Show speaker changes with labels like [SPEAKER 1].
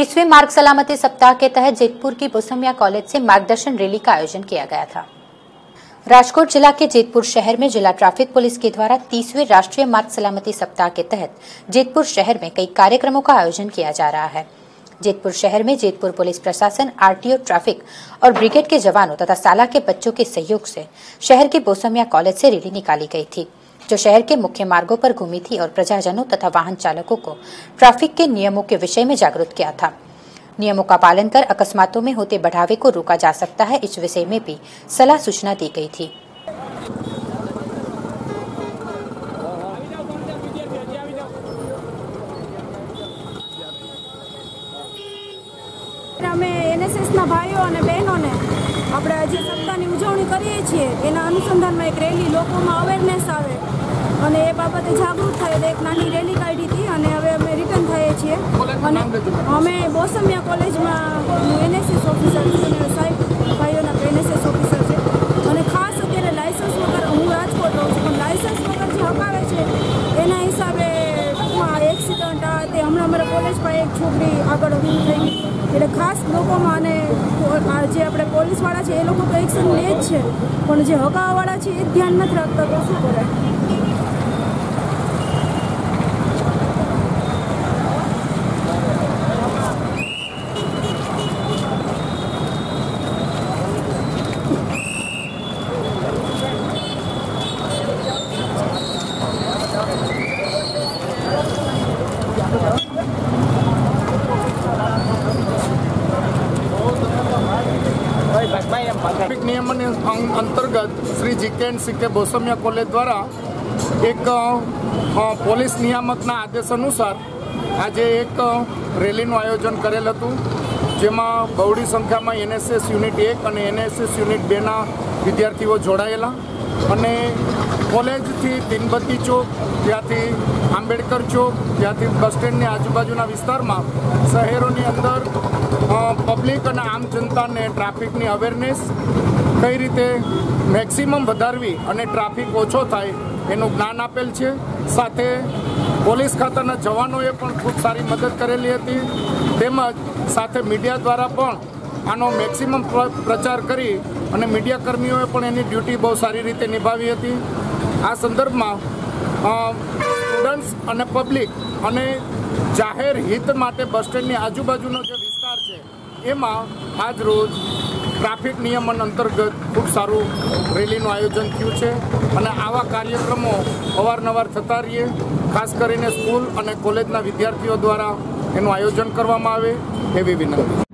[SPEAKER 1] 30वें मार्ग सलामती सप्ताह के तहत जेतपुर की बोसमिया कॉलेज से मार्गदर्शन रैली का आयोजन किया गया था। राजकोट जिला के जेतपुर शहर में जिला ट्रैफिक पुलिस के द्वारा 30वें राष्ट्रीय मार्ग सलामती सप्ताह के तहत जेतपुर शहर में कई कार्यक्रमों का आयोजन किया जा रहा है। जेतपुर शहर में जेतपुर पुलिस प्रशासन, आरटीओ, ट्रैफिक और ब्रिगेड के जवानों तथा शाला के बच्चों के सहयोग से शहर के बोसमिया कॉलेज से रैली निकाली गई थी, जो शहर के मुख्य मार्गों पर घूमी थी और प्रजाजनों तथा वाहन चालकों को ट्रैफिक के नियमों के विषय में जागरूक किया था। नियमों का पालन कर अकस्मातों में होते बढ़ावे को रोका जा सकता है, इस विषय में भी सलाह सूचना दी गई थी।
[SPEAKER 2] અમે એનએસએસના ભાઈઓ અને બહેનોને આપણે જે સપ્તાહની ઉજવણી કરીએ છીએ એના અનુસંધાનમાં એક રેલી લોકોમાં અવેરનેસ આવે અને એ બાબતે જાગૃત થાય એક નાની રેલી કાઢી હતી અને હવે અમે રિટર્ન થઈએ છીએ અને અમે બોસમિયા કોલેજમાં એનએસએસ ઓફિસર છું, સાહેબ ભાઈઓના એનએસએસ ઓફિસર છે અને ખાસ અત્યારે લાયસન્સ વગર હું રાજકોટ રહું છું, પણ લાયસન્સ વગર જે હકાવે છે એના હિસાબે એક્સિડન્ટ આ તે હમણાં અમારા કોલેજ પર એક છોકરી આગળ થઈ ગઈ એટલે ખાસ લોકોમાં અને જે આપણે પોલીસવાળા છે એ લોકો તો એક્શન લે જ છે, પણ જે હકાવાળા છે એ ધ્યાન નથી રાખતા તો શું કરે।
[SPEAKER 3] ट्रैफिक नियम अंतर्गत Shri GK and CK Bosamia college द्वारा एक पोलिस नियामकना आदेश अनुसार आज एक रेलीનું આયોજન કરેલ હતું, જેમાં બહોળી સંખ્યામાં એનએસએસ યુનિટ 1 અને એનએસએસ યુનિટ 2ના વિદ્યાર્થીઓ જોડાયેલા અને કોલેજથી તીનબત્તી ચોક, ત્યાંથી આંબેડકર ચોક, ત્યાંથી બસ સ્ટેન્ડની આજુબાજુના વિસ્તારમાં શહેરોની અંદર પબ્લિક અને આમ જનતાને ટ્રાફિકની અવેરનેસ કઈ રીતે મેક્સિમમ વધારવી અને ટ્રાફિક ઓછો થાય એનું જ્ઞાન આપેલ છે। સાથે પોલીસ ખાતાના જવાનોએ પણ ખૂબ સારી મદદ કરેલી હતી, તેમજ સાથે મીડિયા દ્વારા પણ આનો મેક્સિમમ પ્રચાર કરી અને મીડિયાકર્મીઓએ પણ એની ડ્યુટી બહુ સારી રીતે નિભાવી હતી। આ સંદર્ભમાં સ્ટુડન્ટ્સ અને પબ્લિક અને જાહેર હિત માટે બસ સ્ટેન્ડની આજુબાજુનો જે વિસ્તાર છે એમાં આજ રોજ ટ્રાફિક નિયમન અંતર્ગત ખૂબ સારું રેલીનું આયોજન થયું છે અને આવા કાર્યક્રમો અવારનવાર થતા રહીએ, ખાસ કરીને સ્કૂલ અને કોલેજના વિદ્યાર્થીઓ દ્વારા એનું આયોજન કરવામાં આવે એવી વિનંતી।